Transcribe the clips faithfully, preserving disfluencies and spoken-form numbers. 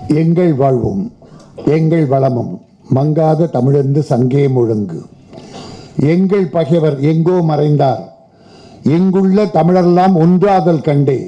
எங்கள் வாழ்வும் எங்கள் வளமும் மங்காத தமிழந்து சங்கே முழங்கு. எங்கள் பகைவர் எங்கோ மறைந்தார், எங்குள்ள தமிழரெல்லாம் ஒன்றாதல் கண்டே.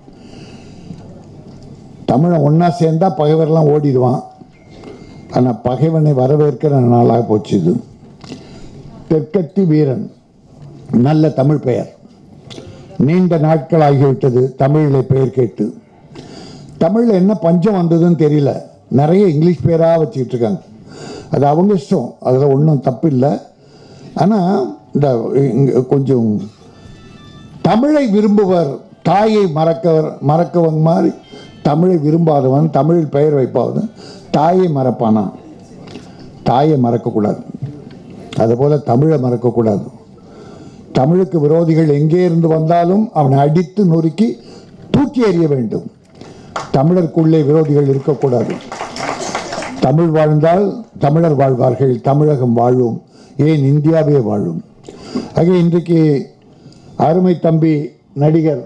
தமிழன் ஒன்னா சேர்ந்தா பகைவரெல்லாம் ஓடிடுவான். ஆனால் பகைவனை வரவேற்கிற நாளாக போச்சு இது. தெற்கத்தி வீரன் நல்ல தமிழ் பெயர். நீண்ட நாட்கள் ஆகிவிட்டது தமிழில் பெயர் கேட்டு. தமிழில் என்ன பஞ்சம் வந்ததுன்னு தெரியல, நிறைய இங்கிலீஷ் பேராக வச்சுக்கிட்டு இருக்காங்க. அது அவங்க இஷ்டம், அதில் ஒன்றும் தப்பு இல்லை. ஆனால் இந்த கொஞ்சம் தமிழை விரும்புவர் தாயை மறக்கவர் மறக்கவங்க மாதிரி தமிழை விரும்பாதவன் தமிழில் பெயர் வைப்பாவது தாயை மறப்பானா? தாயை மறக்கக்கூடாது, அதுபோல் தமிழை மறக்கக்கூடாது. தமிழுக்கு விரோதிகள் எங்கே இருந்து வந்தாலும் அவனை அடித்து நொறுக்கி தூக்கி எறிய வேண்டும். தமிழருக்குள்ளே விரோதிகள் இருக்கக்கூடாது. தமிழ் வாழ்ந்தால் தமிழர் வாழ்வார்கள், தமிழகம் வாழும், ஏன் இந்தியாவே வாழும். ஆக இன்றைக்கு அருமை தம்பி நடிகர்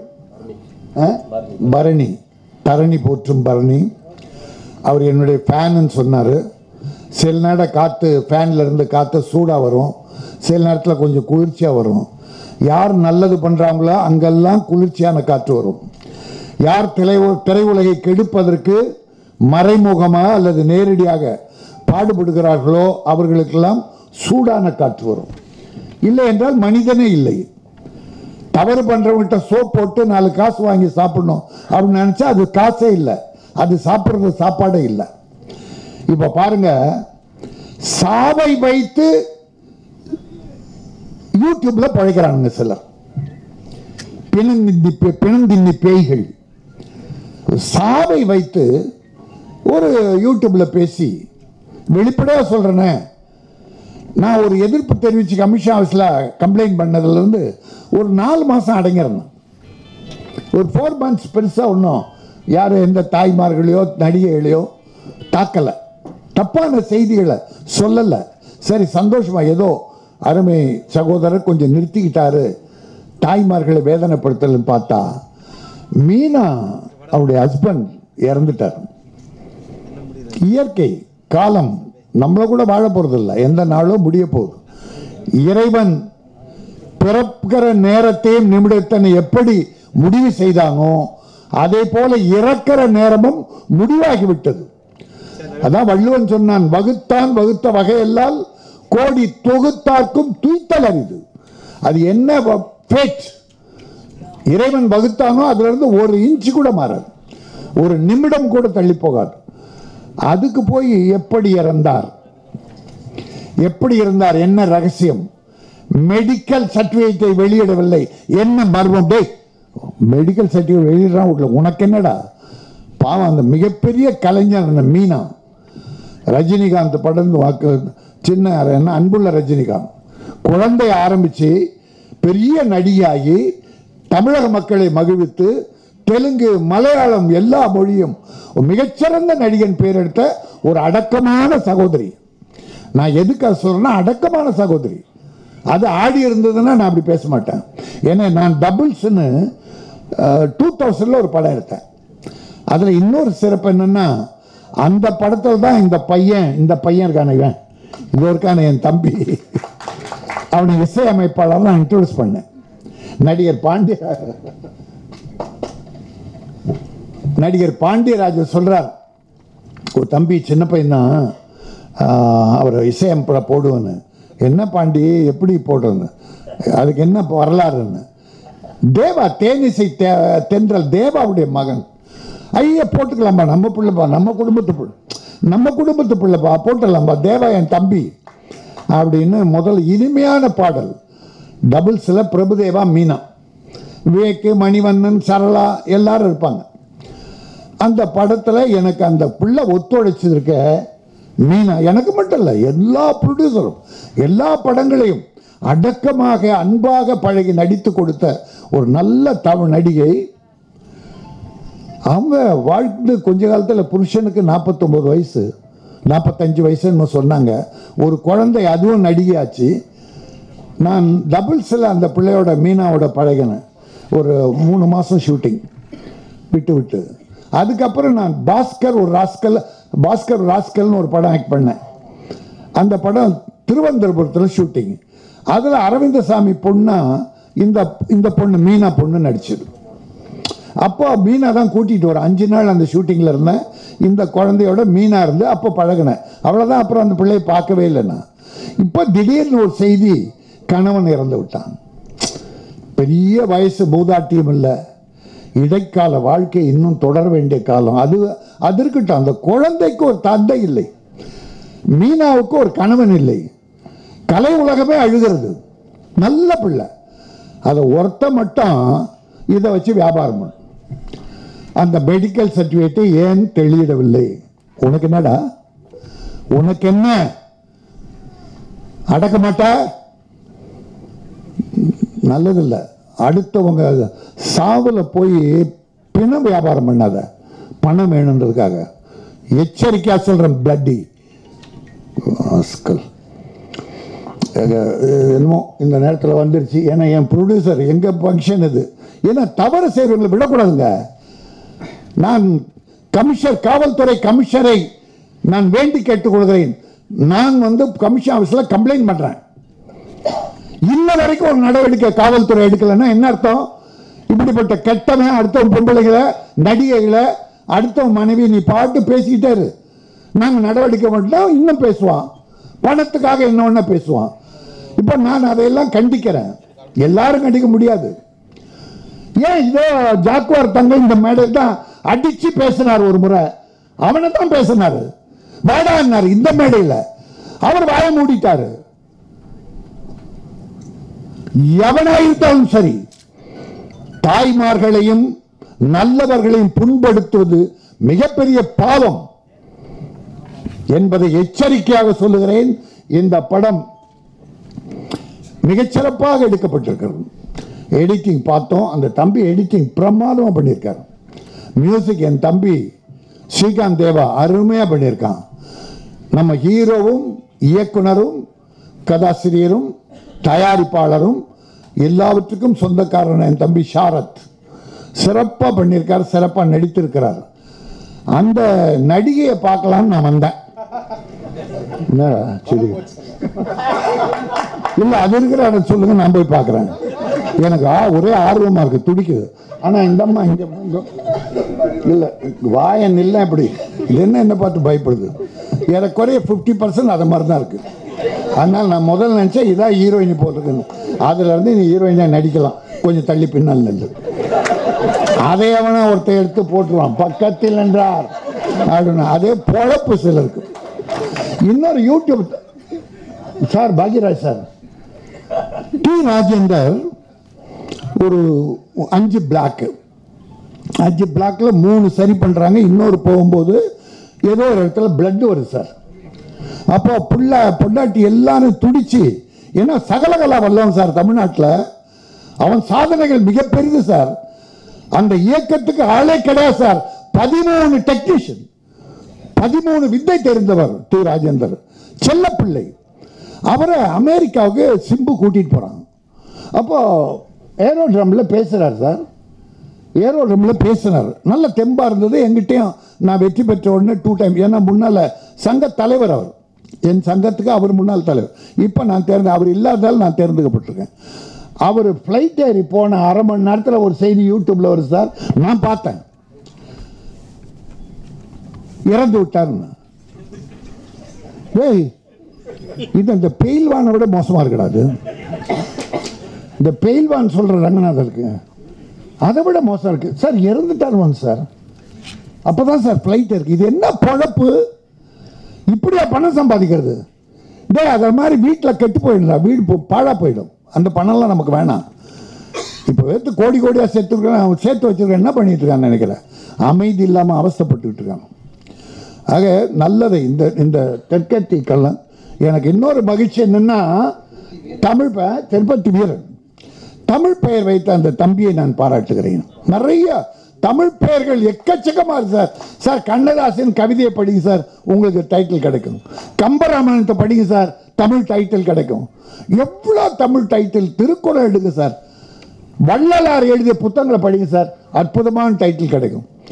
பரணி, தரணி போற்றும் பரணி, அவர் என்னுடைய ஃபேனுன்னு சொன்னார். சில நேரம் காற்று ஃபேனில் இருந்து காற்று சூடாக வரும், சில நேரத்தில் கொஞ்சம் குளிர்ச்சியாக வரும். யார் நல்லது பண்ணுறாங்களோ அங்கெல்லாம் குளிர்ச்சியான காற்று வரும். யார் திரை திரையுலகை கெடுப்பதற்கு மறைமுகமாக அல்லது நேரடியாக பாடுபடுகிறார்களோ அவர்களுக்கெல்லாம் சூடான காற்று வரும். இல்லை என்றால் மனிதனே இல்லை. தவறு பண்ணுறவங்ககிட்ட சோப் போட்டு நாலு காசு வாங்கி சாப்பிடணும் அப்படின்னு நினச்சா அது காசே இல்லை, அது சாப்பிட்றது சாப்பாடே இல்லை. இப்போ பாருங்க, சாவை வைத்து யூடியூப்ல பழைக்கிறானுங்க சிலர். பிணந்தின்னி பிணந்தின்னி பேய்கள் சாவை வைத்து ஒரு யூடியூப்ல பேசி வெளிப்படையாக சொல்றேனே, நான் ஒரு எதிர்ப்பு தெரிவித்து கமிஷன் ஆஃபீஸில் கம்ப்ளைண்ட் பண்ணதுலேருந்து ஒரு நாலு மாதம் அடங்கிருந்தேன். ஒரு ஃபோர் மந்த்ஸ் பெருசாக ஒன்றும் யாரும் எந்த தாய்மார்களையோ நடிகைகளையோ தாக்கலை, தப்பான செய்திகளை சொல்லலை. சரி, சந்தோஷமாக ஏதோ அருமை சகோதரர் கொஞ்சம் நிறுத்திக்கிட்டாரு, தாய்மார்களை வேதனைப்படுத்தலன்னு பார்த்தா மீனா அவருடைய ஹஸ்பண்ட் இறந்துட்டார். இயற்கை காலம் நம்மளை கூட வாழ போகிறது இல்லை, எந்த நாளும் முடிய போகுது. இறைவன் பிறக்கிற நேரத்தையும் நிமிடத்தனை எப்படி முடிவு செய்தானோ அதே போல இறக்கிற நேரமும் முடிவாகிவிட்டது. அதான் வள்ளுவன் சொன்னான், வகுத்தான் வகுத்த வகையெல்லாம் கோடி தொகுத்தார்க்கும் துய்த்தல் அரிது. அது என்ன பேச்சு இறைவன் வகுத்தானோ அதுல இருந்து ஒரு இன்ச்சு கூட மாறாது, ஒரு நிமிடம் கூட தள்ளி போகாது. அதுக்கு போய் எப்படி இறந்தார், எப்படி இருந்தார், என்ன ரகசியம், மெடிக்கல் சர்டிபிகேட்டை வெளியிடவில்லை, என்ன மர்மம்? டே, மெடிக்கல் சர்டிபிகேட் வெளியிடறான், உனக்கு என்னடா பாவம். அந்த மிகப்பெரிய கலைஞர் அந்த மீனா, ரஜினிகாந்த் படம் வாக்கு சின்ன என்ன அன்புள்ள ரஜினிகாந்த் குழந்தை ஆரம்பிச்சு பெரிய நடிகாகி தமிழக மக்களை மகிழ்வித்து தெலுங்கு மலையாளம் எல்லா மொழியும் மிகச்சிறந்த நடிகன் பேர் எடுத்த ஒரு அடக்கமான சகோதரி. நான் எதுக்காக சொல்றேன்னா அடக்கமான சகோதரி. அது ஆடி இருந்ததுன்னா நான் அப்படி பேச மாட்டேன். ஏன்னா நான் டபுள்ஸ்ன்னு டூ தௌசண்ட்ல ஒரு படம் எடுத்தேன். அதில் இன்னொரு சிறப்பு என்னன்னா, அந்த படத்தில் தான் இந்த பையன் இந்த பையன் இருக்கான இவன் இது இருக்கான என் தம்பி, அவனை இசையமைப்பாளர் நான் இன்ட்ரோடியூஸ் பண்ணேன். நடிகர் பாண்டிய நடிகர் பாண்டியராஜன் சொல்றார், ஒரு தம்பி சின்ன பையன் தான் அவர் இசையமைப்பட போடுவேன்னு. என்ன பாண்டி எப்படி போடுறது, அதுக்கு என்ன வரலாறுன்னு. தேவா தேனிசை தென்றல் தேவாவுடைய மகன். ஐயா போட்டுக்கலாம்பா, நம்ம பிள்ளைப்பா, நம்ம குடும்பத்து பிள்ளை, நம்ம குடும்பத்து பிள்ளைப்பா, போட்டுடலாம்பா, தேவா என் தம்பி அப்படின்னு முதல் இனிமையான பாடல். டபுள்ஸில் பிரபுதேவா மீனா, விவேக்கு மணிவண்ணன் சரளா எல்லாரும் இருப்பாங்க. அந்த படத்தில் எனக்கு அந்த பிள்ளை ஒத்துழைச்சிருக்க மீனா, எனக்கு மட்டும் இல்லை எல்லா ப்ரொடியூசரும் எல்லா படங்களையும் அடக்கமாக அன்பாக பழகி நடித்து கொடுத்த ஒரு நல்ல தமிழ் நடிகை. அவங்க வாழ்ந்து கொஞ்ச காலத்தில் புருஷனுக்கு நாற்பத்தொம்பது வயசு நாற்பத்தஞ்சு வயசுன்னு சொன்னாங்க. ஒரு குழந்தை, அதுவும் நடிகையாச்சு. நான் டபுள்ஸில் அந்த பிள்ளையோட மீனாவோட பழகினேன். ஒரு மூணு மாதம் ஷூட்டிங் விட்டு விட்டு அதுக்கப்புறம் நான் பாஸ்கர் ஒரு ராஸ்கல் பாஸ்கர் ராஸ்கல்னு ஒரு படம் ஆக்ட் பண்ணேன். அந்த படம் திருவனந்தபுரத்தில் ஷூட்டிங். அதில் அரவிந்தசாமி பொண்ணா இந்த இந்த பொண்ணு மீனா பொண்ணு நடிச்சது. அப்போ மீனா தான் கூட்டிகிட்டு வர அஞ்சு நாள் அந்த ஷூட்டிங்கில் இருந்தேன். இந்த குழந்தையோட மீனா இருந்து அப்போ பழகினேன். அவ்வளோதான். அப்புறம் அந்த பிள்ளையை பார்க்கவே இல்லைண்ணா. இப்போ திடீர்னு ஒரு செய்தி, கணவன் இறந்து விட்டான். பெரிய வயசு, மூதாட்டியம் இல்லை, இடைக்கால வாழ்க்கை இன்னும் தொடர வேண்டிய காலம். அது அது இருக்கட்டும். அந்த குழந்தைக்கு ஒரு தந்தை இல்லை, மீனாவுக்கு ஒரு கணவன் இல்லை. கலை உலகமே அழுகிறது. நல்ல பிள்ளை. அதை ஒருத்த மட்டும் இதை வச்சு வியாபாரம் பண்ண. அந்த மெடிக்கல் சர்டிஃபிகேட்டை ஏன் தெளியிடவில்லை? உனக்கு என்னடா, உனக்கு என்ன, அடக்க மாட்டா? நல்லதில்லை. அடுத்தவங்க சாவில் போய் பிண வியாபாரம் பண்ணாத, பணம் வேணுன்றதுக்காக. எச்சரிக்கையா சொல்றேன். பிளட்டி என்னமோ இந்த நேரத்தில் வந்துருச்சு. ஏன்னா என் ப்ரொடியூசர், எங்க ஃபங்க்ஷன் இது. ஏன்னா தவறு செய்யறவங்களை விடக்கூடாதுங்க. நான் கமிஷனர், காவல்துறை கமிஷனரை நான் வேண்டி கேட்டுக்கொள்கிறேன். நான் வந்து கமிஷன் ஆஃபீஸில் கம்ப்ளைண்ட் பண்றேன். இன்ன வரைக்கும் ஒரு நடவடிக்கை காவல்துறை எடுக்கலன்னா என்ன அர்த்தம்? இப்படிப்பட்ட கெட்டவன் அடுத்தவன் பொம்பளைகளை, நடிகைகளை, அடுத்தவன் மனைவி நீ பாட்டு பேசிக்கிட்டே இரு. நாங்கள் நடவடிக்கை மட்டும் இன்னும் பேசுவான், பணத்துக்காக என்ன ஒண்ணா பேசுவான். இப்போ நான் அதையெல்லாம் கண்டிக்கிறேன். எல்லாரும் கண்டிக்க முடியாது. ஏன் இதோ ஜாக்குவார் தங்க இந்த மேடையில் தான் அடிச்சு பேசினார் ஒரு முறை. அவனை தான் பேசினாரு, வாடான்னாரு இந்த மேடையில். அவர் வாய மூடிட்டாரு. எவனாயிருந்தாலும் சரி, தாய்மார்களையும் நல்லவர்களையும் புண்படுத்துவது மிகப்பெரிய பாவம் என்பதை எச்சரிக்கையாக சொல்லுகிறேன். இந்த படம் மிகச்சிறப்பாக எடுக்கப்பட்டிருக்கிறது. எடிட்டிங் பார்த்தோம். அந்த தம்பி எடிட்டிங் பிரமாதமா பண்ணியிருக்கார். மியூசிக் என் தம்பி ஸ்ரீகாந்த் தேவா அருமையா பண்ணியிருக்கான். நம்ம ஹீரோவும் இயக்குனரும் கதாசிரியரும் தயாரிப்பாளரும் எல்லாவற்றுக்கும் சொந்தக்காரன் என் தம்பி ஷாரத் சிறப்பாக பண்ணியிருக்கார், சிறப்பாக நடித்திருக்கிறார். அந்த நடிகையை பார்க்கலான்னு நான் வந்தேன். சரி இல்லை, அது இருக்கிற இடம் சொல்லுங்க, நான் போய் பார்க்குறேன். எனக்கு ஒரே ஆர்வமாக இருக்கு, துடிக்குது. ஆனால் இந்த அம்மா இங்கே இல்லை, வாயன் இல்லை. எப்படி இது என்ன என்ன பார்த்து பயப்படுது? ஏறக்குறைய ஃபிஃப்டி பர்சன்ட் அதை மாதிரி தான் இருக்கு. அதனால் நான் முதல்ல நினச்சேன் இதான் ஹீரோயினி போட்டிருக்குன்னு. அதுலேருந்து நீ ஹீரோயினாக நடிக்கலாம், கொஞ்சம் தள்ளி பின்னால் நின்று. அதை அவனை ஒருத்தர் எடுத்து போட்டுருவான், பக்கத்தில் என்றார் அப்படின்னு. அதே பொழப்பு சிலருக்கு. இன்னொரு YouTube sir, Bhagyaraj sir, T Rajendar ஒரு அஞ்சு பிளாக்கு அஞ்சு பிளாக்ல மூணு சரி பண்றாங்க. இன்னொரு போகும்போது ஏதோ ஒரு இடத்துல பிளட் வருது சார். அப்போ புள்ள பொண்டாட்டி எல்லாரும் துடிச்சு, ஏன்னா சகலகலா வல்லவன் சார் தமிழ்நாட்டில். அவன் சாதனைகள் மிக பெரிது சார். அந்த இயக்கத்துக்கு ஆளே கிடையாது சார். பதிமூணு டெக்னீஷியன், பதிமூணு வித்தை தெரிந்தவர் டி ராஜேந்தர். செல்ல பிள்ளை. அவரை அமெரிக்காவுக்கு சிம்பு கூட்டிட்டு போறாங்க. அப்போ ஏரோட்ரம்ல பேசுறாரு சார். ஏரோட்ரம்ல பேசினார், நல்ல தெம்பா இருந்தது. எங்கிட்டையும் நான் வெற்றி பெற்ற உடனே டூ டைம், ஏன்னா முன்னால சங்க தலைவர் அவர், என் சங்கத்துக்கு அவர் முன்னாள் தலைவர். இப்போ நான் தேர்ந்து, அவர் இல்லாததால் நான் தேர்ந்தெடுக்கப்பட்டிருக்கேன். அவர் ஃப்ளைட் ஏறி போன அரை மணி நேரத்தில் ஒரு செய்தி யூடியூப்ல வருது சார். நான் பார்த்தேன், இறந்து விட்டாருன்னு. ஏய், இது இந்த பெயில்வானை விட மோசமா இருக்கடாது. இந்த பெயில்வான் சொல்ற ரங்கநாதருக்கு அதை விட மோசம் இருக்கு சார். இறந்துட்டாருவாங்க சார். அப்பதான் சார் ஃப்ளைட் இருக்கு. இது என்ன பொழப்பு? இப்படியா பணம் சம்பாதிக்கிறது? டே, அதை மாதிரி வீட்டில் கெட்டு போயிடலாம், வீடு பாழா போயிடும். அந்த பணம்லாம் நமக்கு வேணாம். இப்போ எடுத்து கோடி கோடியாக சேர்த்துருக்கேன், சேர்த்து வச்சிருக்கேன். என்ன பண்ணிட்டு இருக்கான்னு நினைக்கிறேன். அமைதி இல்லாமல் அவஸ்தைப்பட்டுக்கிட்டு இருக்காங்க. ஆக நல்லதை இந்த இந்த தெற்கத்தி கள்ளன். எனக்கு இன்னொரு மகிழ்ச்சி என்னன்னா, தமிழ் திருப்பதி வீரன் தமிழ் பெயர் வைத்த அந்த தம்பியை நான் பாராட்டுகிறேன். நிறைய தமிழ் பெயர்கள் எக்கச்சக்கமா இருக்கு சார். சார் கண்ணதாசன் கவிதையை படிங்க சார், உங்களுக்கு டைட்டில் கிடைக்கும். கம்பராமாயணத்தை படிங்க சார், தமிழ் டைட்டில் கிடைக்கும். எவ்வளோ தமிழ் டைட்டில். திருக்குறள் எடுங்க சார், வள்ளலார் எழுதிய புத்தகங்களை படிங்க சார், அற்புதமான டைட்டில் கிடைக்கும்.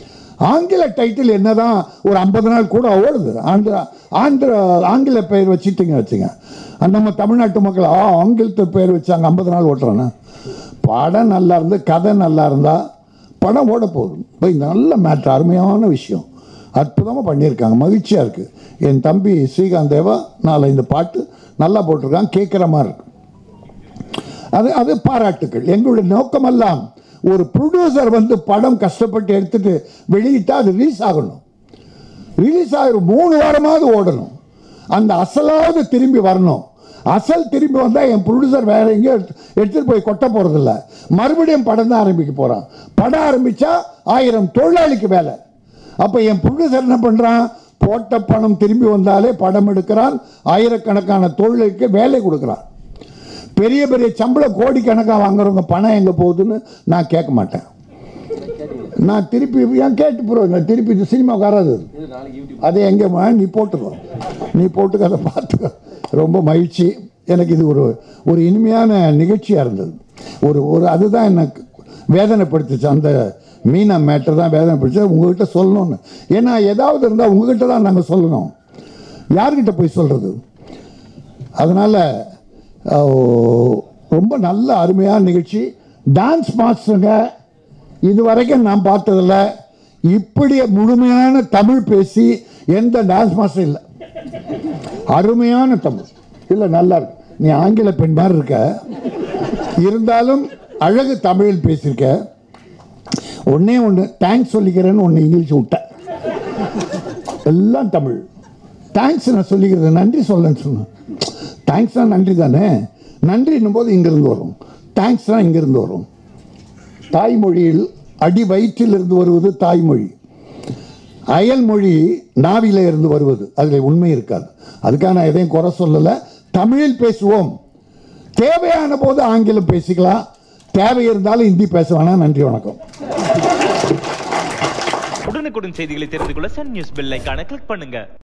ஆங்கில டைட்டில் என்னதான் ஒரு ஐம்பது நாள் கூட ஓடுது. ஆந்திரா ஆந்திர ஆங்கில பெயர் வச்சுட்டிங்க வச்சுங்க, நம்ம தமிழ்நாட்டு மக்கள் ஆ ஆங்கிலத்து பெயர் வச்சாங்க ஐம்பது நாள் ஓட்டுறானே. படம் நல்லா இருந்து கதை நல்லா இருந்தால் படம் ஓட போகுது. இப்போ இந்த நல்ல மேட்ரு, அருமையான விஷயம், அற்புதமாக பண்ணியிருக்காங்க, மகிழ்ச்சியாக இருக்குது. என் தம்பி ஸ்ரீகாந்த் தேவா நாளை இந்த பாட்டு நல்லா போட்டிருக்காங்க, கேட்குற மாதிரி இருக்கு. அது அது பாராட்டுக்கள். எங்களுடைய நோக்கமெல்லாம் ஒரு ப்ரொடியூசர் வந்து படம் கஷ்டப்பட்டு எடுத்துட்டு வெளியிட்டா அது ரிலீஸ் ஆகணும். ரிலீஸ் ஆகிற மூணு வாரமாவது ஓடணும், அந்த அசலாவது திரும்பி வரணும். அசல் திரும்பி வந்தால் என் ப்ரொடியூசர் வேற எங்கேயும் எடுத்துகிட்டு போய் கொட்ட போகிறதில்ல, மறுபடியும் படம் தான் ஆரம்பிக்க போகிறான். படம் ஆரம்பித்தா ஆயிரம் தொழிலாளிக்கு வேலை. அப்போ என் ப்ரொடியூசர் என்ன பண்ணுறான், போட்ட பணம் திரும்பி வந்தாலே படம் எடுக்கிறான், ஆயிரக்கணக்கான தொழிலுக்கு வேலை கொடுக்குறான். பெரிய பெரிய சம்பளம் கோடிக்கணக்காக வாங்குறவங்க பணம் எங்கே போகுதுன்னு நான் கேட்க மாட்டேன். நான் திருப்பி ஏன் கேட்டு போகிறேன், திருப்பி சினிமாவுக்கு வராது, அது எங்கே நீ போட்டுக்கோ, நீ போட்டுக்க, அதை பார்த்துக்கோ. ரொம்ப மகிழ்ச்சி. எனக்கு இது ஒரு ஒரு இனிமையான நிகழ்ச்சியாக இருந்தது. ஒரு ஒரு அதுதான் எனக்கு வேதனைப்படுத்துச்சு, அந்த மீனா மேட்டர் தான் வேதனைப்படுத்து உங்கள்கிட்ட சொல்லணும்னு. ஏன்னா ஏதாவது இருந்தால் உங்கள்கிட்ட தான் நாங்கள் சொல்லணும், யார்கிட்ட போய் சொல்கிறது. அதனால் ரொம்ப நல்ல அருமையான நிகழ்ச்சி. டான்ஸ் மாஸ்டருங்க இது வரைக்கும் நான் பார்த்ததில்ல, இப்படி முழுமையான தமிழ் பேசி எந்த டான்ஸ் மாஸ்டர் இல்லை. அருமையான தமிழ் இல்லை, நல்லா இருக்கு. நீ ஆங்கில பெண் மாதிரி இருக்க, இருந்தாலும் அழகு தமிழில் பேசியிருக்க. ஒன்னே ஒன்று தேங்க்ஸ் சொல்லிக்கிறேன்னு ஒன்று இங்கிலீஷ் விட்ட, எல்லாம் தமிழ். தேங்க்ஸ் நான் சொல்லிக்கிறது, நன்றி சொல்லன்னு சொன்னேன். தேங்க்ஸ்னா நன்றி தானே, நன்றின்னும் போது இங்கிருந்து வரும், தேங்க்ஸ்னா இங்கிருந்து வரும். தாய்மொழியில் அடி வயிற்றிலிருந்து வருவது தாய்மொழி, அயல்மொழி நாவில இருந்து வருவது, அதில் உண்மை இருக்காது. அதுக்காக நான் எதையும் குறை சொல்லலை. தமிழில் பேசுவோம், தேவையான போது ஆங்கிலம் பேசிக்கலாம், தேவை இருந்தாலும் ஹிந்தி பேச வேணாம். நன்றி, வணக்கம். உடனுக்குடன் செய்திகளை தெரிந்து கொள்ள சன் நியூஸ் பெல் ஐகானை கிளிக் பண்ணுங்க.